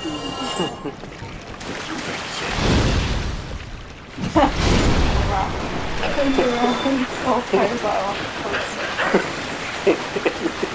I couldn't do it. All part of our